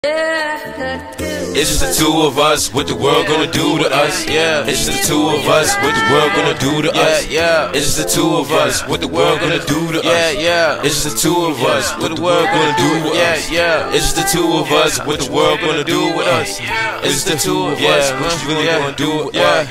It's just the two of us, what the world gonna do to us? Yeah, it's just the two of us, what the world gonna do to us? Yeah, it's just the two of us, what the world gonna do to us? Yeah, it's just the two of us, what the world gonna do with us? Yeah, it's just the two of us, what the world gonna do with us? It's just the two of us, what you really gonna do with us?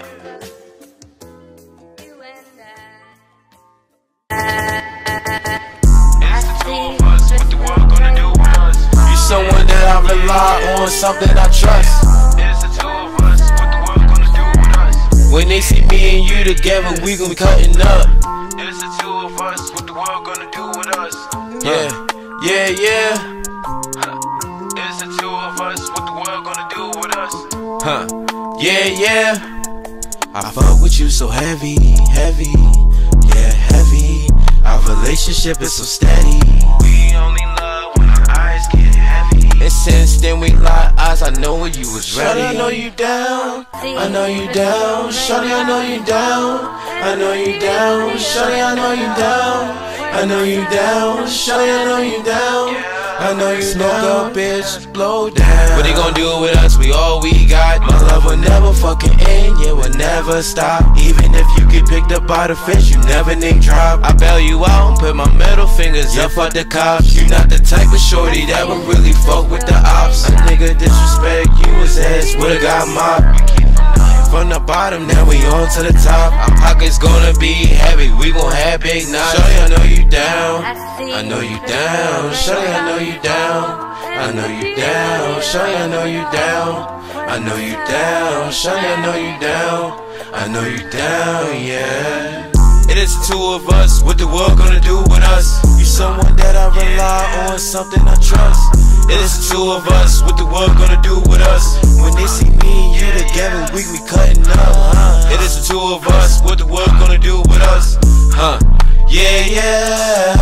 Someone that I rely on, something I trust. It's the two of us, what the world gonna do with us? When they see me and you together, we gon' be cutting up. It's the two of us, what the world gonna do with us? Yeah, yeah, yeah. It's the two of us, what the world gonna do with us? Yeah, yeah. I fuck with you so heavy, heavy, yeah, heavy. Our relationship is so steady. We only love when our eyes get heavy. And since then we locked eyes, I know you was ready. Shawty, I know you down, I know you down. Shawty, I know you down, I know you down. Shawty, I know you down, I know you down. Shawty, I know you down, I know you smoke up, bitch, blow down. What they gon' do with us? We all we got. My love will never fucking end, yeah, will never stop. Even if you get picked up by the fence, you never name drop. I bail you out and put my middle fingers up at the cops. You not the type of shorty that would really fuck with the ops. A nigga disrespect you, his ass would've got mopped. From the bottom, now we on to the top. Our pockets gonna be heavy, we gon' have big knots. Shawty, I know you down, I know you down. Shawty, I know you down, I know you down. Shawty, I know you down, I know you down. Shawty, I know you down, I know you down, yeah. It is the two of us, what the world gonna do with us? You someone that I rely on, something I trust. It is the two of us, what the world gonna do with us? When they see me and you together, we be cutting up. It is the two of us, what the world gonna do with us? Yeah, yeah.